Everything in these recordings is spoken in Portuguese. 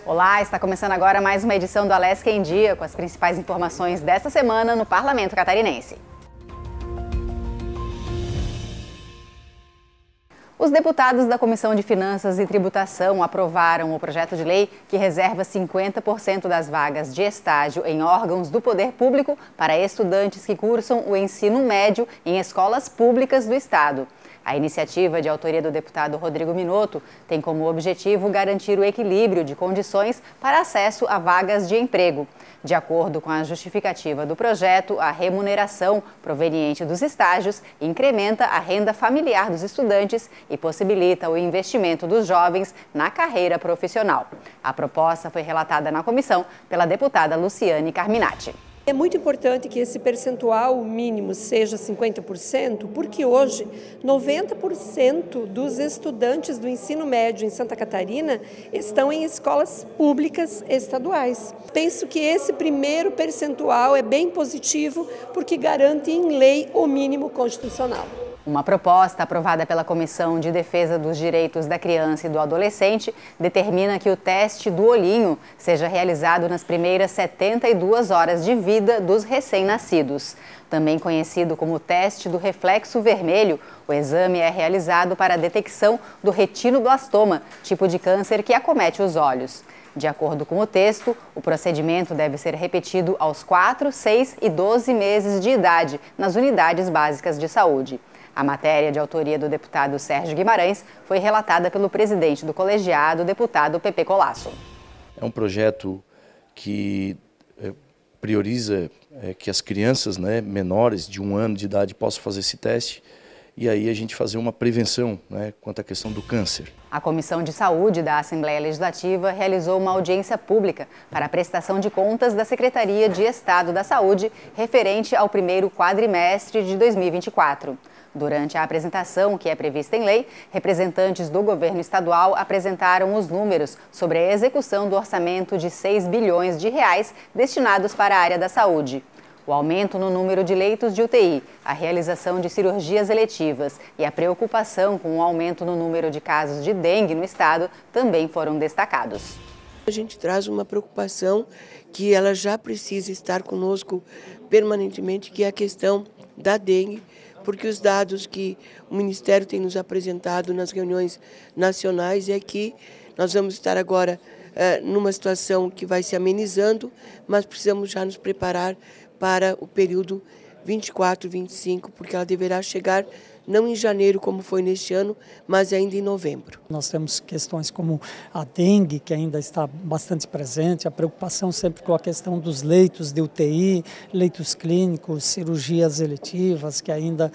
Olá, está começando agora mais uma edição do Alesc em Dia, com as principais informações desta semana no Parlamento Catarinense. Os deputados da Comissão de Finanças e Tributação aprovaram o projeto de lei que reserva 50% das vagas de estágio em órgãos do poder público para estudantes que cursam o ensino médio em escolas públicas do Estado. A iniciativa, de autoria do deputado Rodrigo Minotto, tem como objetivo garantir o equilíbrio de condições para acesso a vagas de emprego. De acordo com a justificativa do projeto, a remuneração proveniente dos estágios incrementa a renda familiar dos estudantes e possibilita o investimento dos jovens na carreira profissional. A proposta foi relatada na comissão pela deputada Luciane Carminati. É muito importante que esse percentual mínimo seja 50%, porque hoje 90% dos estudantes do ensino médio em Santa Catarina estão em escolas públicas estaduais. Penso que esse primeiro percentual é bem positivo, porque garante em lei o mínimo constitucional. Uma proposta aprovada pela Comissão de Defesa dos Direitos da Criança e do Adolescente determina que o teste do olhinho seja realizado nas primeiras 72 horas de vida dos recém-nascidos. Também conhecido como teste do reflexo vermelho, o exame é realizado para a detecção do retinoblastoma, tipo de câncer que acomete os olhos. De acordo com o texto, o procedimento deve ser repetido aos 4, 6 e 12 meses de idade nas unidades básicas de saúde. A matéria, de autoria do deputado Sérgio Guimarães, foi relatada pelo presidente do colegiado, deputado Pepe Colasso. É um projeto que prioriza que as crianças menores de 1 ano de idade possam fazer esse teste e aí a gente fazer uma prevenção quanto à questão do câncer. A Comissão de Saúde da Assembleia Legislativa realizou uma audiência pública para a prestação de contas da Secretaria de Estado da Saúde referente ao primeiro quadrimestre de 2024. Durante a apresentação, que é prevista em lei, representantes do governo estadual apresentaram os números sobre a execução do orçamento de 6 bilhões de reais destinados para a área da saúde. O aumento no número de leitos de UTI, a realização de cirurgias eletivas e a preocupação com o aumento no número de casos de dengue no estado também foram destacados. A gente traz uma preocupação que ela já precisa estar conosco permanentemente, que é a questão da dengue, porque os dados que o Ministério tem nos apresentado nas reuniões nacionais é que nós vamos estar agora numa situação que vai se amenizando, mas precisamos já nos preparar para o período 24, 25, porque ela deverá chegar não em janeiro, como foi neste ano, mas ainda em novembro. Nós temos questões como a dengue, que ainda está bastante presente, a preocupação sempre com a questão dos leitos de UTI, leitos clínicos, cirurgias eletivas, que ainda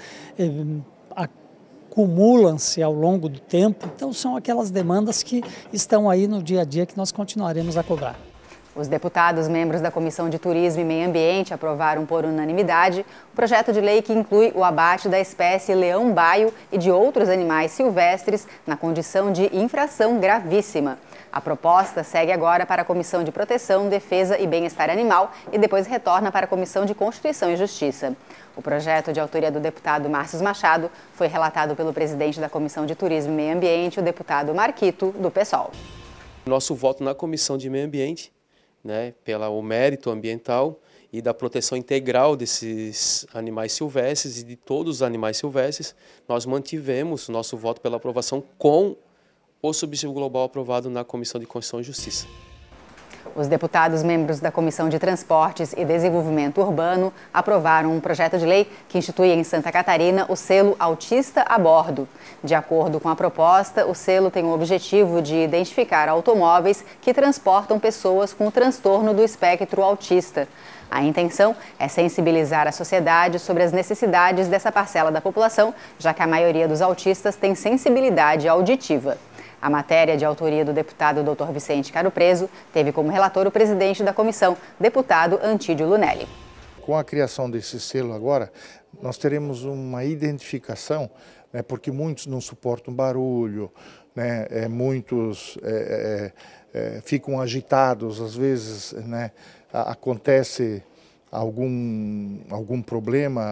acumulam-se ao longo do tempo. Então, são aquelas demandas que estão aí no dia a dia que nós continuaremos a cobrar. Os deputados membros da Comissão de Turismo e Meio Ambiente aprovaram por unanimidade o projeto de lei que inclui o abate da espécie leão-baio e de outros animais silvestres na condição de infração gravíssima. A proposta segue agora para a Comissão de Proteção, Defesa e Bem-Estar Animal e depois retorna para a Comissão de Constituição e Justiça. O projeto, de autoria do deputado Márcio Machado, foi relatado pelo presidente da Comissão de Turismo e Meio Ambiente, o deputado Marquito, do PSOL. Nosso voto na Comissão de Meio Ambiente, pelo mérito ambiental e da proteção integral desses animais silvestres e de todos os animais silvestres, nós mantivemos nosso voto pela aprovação com o subsídio global aprovado na Comissão de Constituição e Justiça. Os deputados membros da Comissão de Transportes e Desenvolvimento Urbano aprovaram um projeto de lei que institui em Santa Catarina o selo Autista a Bordo. De acordo com a proposta, o selo tem o objetivo de identificar automóveis que transportam pessoas com transtorno do espectro autista. A intenção é sensibilizar a sociedade sobre as necessidades dessa parcela da população, já que a maioria dos autistas tem sensibilidade auditiva. A matéria, de autoria do deputado Dr. Vicente Caro Preso, teve como relator o presidente da comissão, deputado Antídio Lunelli. Com a criação desse selo agora, nós teremos uma identificação, porque muitos não suportam barulho, muitos ficam agitados, às vezes acontece algum problema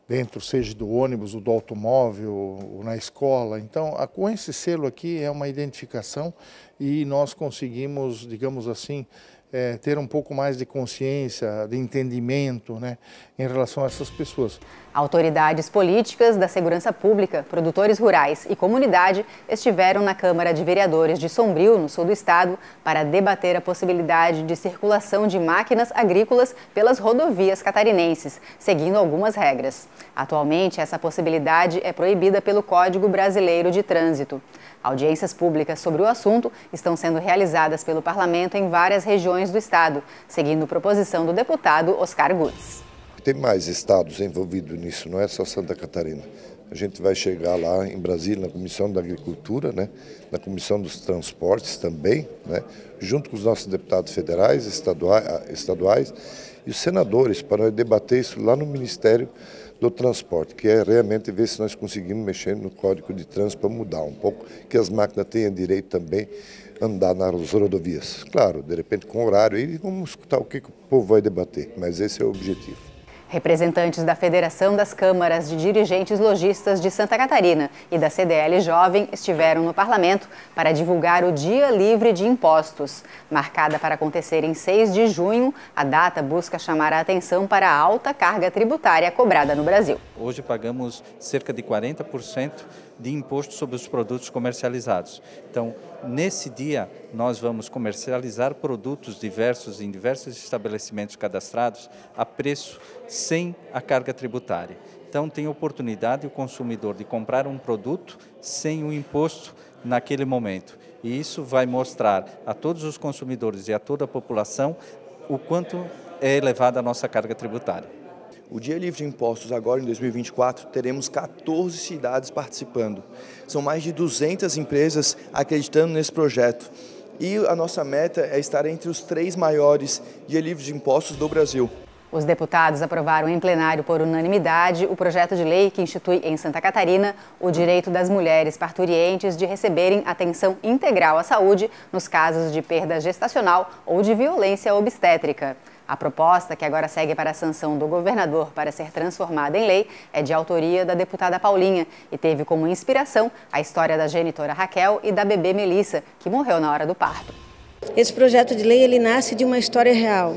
dentro, seja do ônibus, ou do automóvel, ou na escola. Então, com esse selo aqui é uma identificação e nós conseguimos, digamos assim, ter um pouco mais de consciência, de entendimento, né, em relação a essas pessoas. Autoridades políticas da segurança pública, produtores rurais e comunidade estiveram na Câmara de Vereadores de Sombrio, no sul do estado, para debater a possibilidade de circulação de máquinas agrícolas pelas rodovias catarinenses, seguindo algumas regras. Atualmente, essa possibilidade é proibida pelo Código Brasileiro de Trânsito. Audiências públicas sobre o assunto estão sendo realizadas pelo Parlamento em várias regiões do estado, seguindo proposição do deputado Oscar Gutz. Tem mais estados envolvidos nisso, não é só Santa Catarina. A gente vai chegar lá em Brasília, na Comissão da Agricultura, né, na Comissão dos Transportes também, né, junto com os nossos deputados federais, estaduais e os senadores, para debater isso lá no Ministério do Transporte, que é realmente ver se nós conseguimos mexer no Código de Trânsito para mudar um pouco, que as máquinas tenham direito também a andar nas rodovias. Claro, de repente com horário, e vamos escutar o que o povo vai debater, mas esse é o objetivo. Representantes da Federação das Câmaras de Dirigentes Lojistas de Santa Catarina e da CDL Jovem estiveram no Parlamento para divulgar o Dia Livre de Impostos. Marcada para acontecer em 6 de junho, a data busca chamar a atenção para a alta carga tributária cobrada no Brasil. Hoje pagamos cerca de 40% de imposto sobre os produtos comercializados. Então, nesse dia, nós vamos comercializar produtos diversos em diversos estabelecimentos cadastrados a preço sem a carga tributária. Então, tem oportunidade o consumidor de comprar um produto sem o imposto naquele momento. E isso vai mostrar a todos os consumidores e a toda a população o quanto é elevada a nossa carga tributária. O Dia Livre de Impostos, agora em 2024, teremos 14 cidades participando. São mais de 200 empresas acreditando nesse projeto. E a nossa meta é estar entre os 3 maiores Dia Livre de Impostos do Brasil. Os deputados aprovaram em plenário por unanimidade o projeto de lei que institui em Santa Catarina o direito das mulheres parturientes de receberem atenção integral à saúde nos casos de perda gestacional ou de violência obstétrica. A proposta, que agora segue para a sanção do governador para ser transformada em lei, é de autoria da deputada Paulinha e teve como inspiração a história da genitora Raquel e da bebê Melissa, que morreu na hora do parto. Esse projeto de lei ele nasce de uma história real.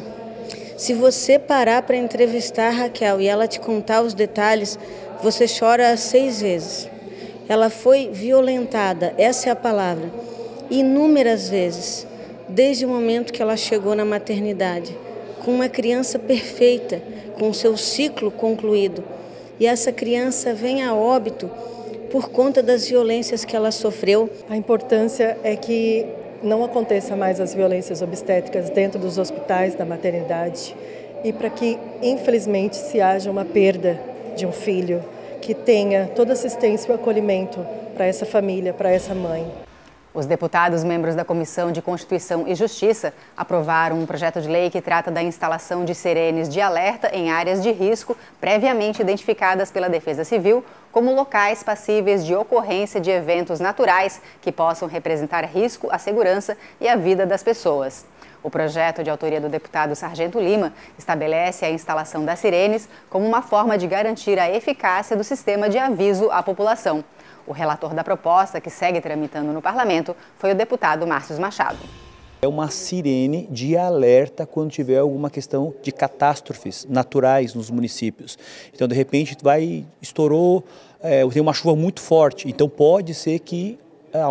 Se você parar para entrevistar a Raquel e ela te contar os detalhes, você chora 6 vezes. Ela foi violentada, essa é a palavra, inúmeras vezes, desde o momento que ela chegou na maternidade, com uma criança perfeita, com o seu ciclo concluído. E essa criança vem a óbito por conta das violências que ela sofreu. A importância é que não aconteça mais as violências obstétricas dentro dos hospitais da maternidade e para que, infelizmente, se haja uma perda de um filho, que tenha toda assistência e acolhimento para essa família, para essa mãe. Os deputados membros da Comissão de Constituição e Justiça aprovaram um projeto de lei que trata da instalação de sirenes de alerta em áreas de risco previamente identificadas pela Defesa Civil como locais passíveis de ocorrência de eventos naturais que possam representar risco à segurança e à vida das pessoas. O projeto, de autoria do deputado Sargento Lima, estabelece a instalação das sirenes como uma forma de garantir a eficácia do sistema de aviso à população. O relator da proposta, que segue tramitando no parlamento, foi o deputado Márcio Machado. É uma sirene de alerta quando tiver alguma questão de catástrofes naturais nos municípios. Então, de repente, estourou, tem uma chuva muito forte, então pode ser que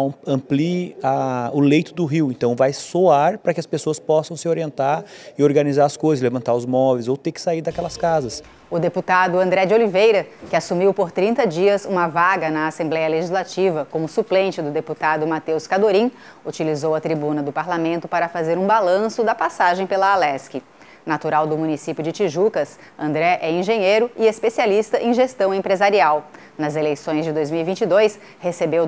amplie o leito do rio, então vai soar para que as pessoas possam se orientar e organizar as coisas, levantar os móveis ou ter que sair daquelas casas. O deputado André de Oliveira, que assumiu por 30 dias uma vaga na Assembleia Legislativa como suplente do deputado Matheus Cadorim, utilizou a tribuna do parlamento para fazer um balanço da passagem pela Alesc. Natural do município de Tijucas, André é engenheiro e especialista em gestão empresarial. Nas eleições de 2022, recebeu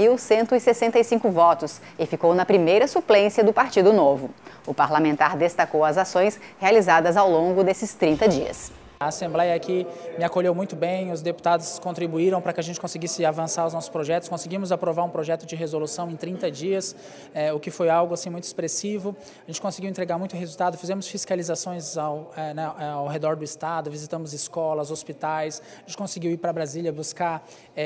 12.165 votos e ficou na primeira suplência do Partido Novo. O parlamentar destacou as ações realizadas ao longo desses 30 dias. A Assembleia aqui me acolheu muito bem, os deputados contribuíram para que a gente conseguisse avançar os nossos projetos, conseguimos aprovar um projeto de resolução em 30 dias, o que foi algo assim, muito expressivo. A gente conseguiu entregar muito resultado, fizemos fiscalizações ao redor do estado, visitamos escolas, hospitais, a gente conseguiu ir para Brasília buscar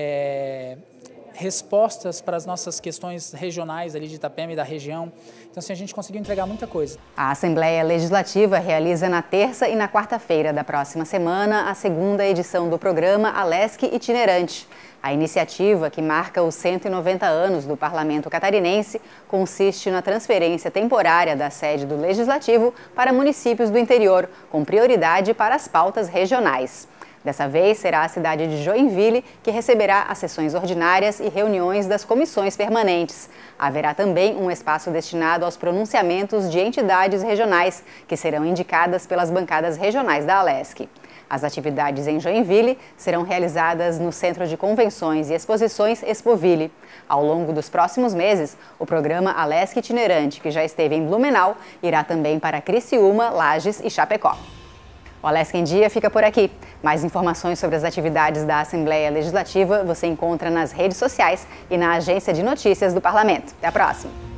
respostas para as nossas questões regionais ali de Itapema e da região. Então, assim, a gente conseguiu entregar muita coisa. A Assembleia Legislativa realiza na terça e na quarta-feira da próxima semana a segunda edição do programa Alesc Itinerante. A iniciativa, que marca os 190 anos do Parlamento Catarinense, consiste na transferência temporária da sede do Legislativo para municípios do interior, com prioridade para as pautas regionais. Dessa vez, será a cidade de Joinville que receberá as sessões ordinárias e reuniões das comissões permanentes. Haverá também um espaço destinado aos pronunciamentos de entidades regionais, que serão indicadas pelas bancadas regionais da Alesc. As atividades em Joinville serão realizadas no Centro de Convenções e Exposições Expoville. Ao longo dos próximos meses, o programa Alesc Itinerante, que já esteve em Blumenau, irá também para Criciúma, Lages e Chapecó. O Alesc em Dia fica por aqui. Mais informações sobre as atividades da Assembleia Legislativa você encontra nas redes sociais e na agência de notícias do Parlamento. Até a próxima!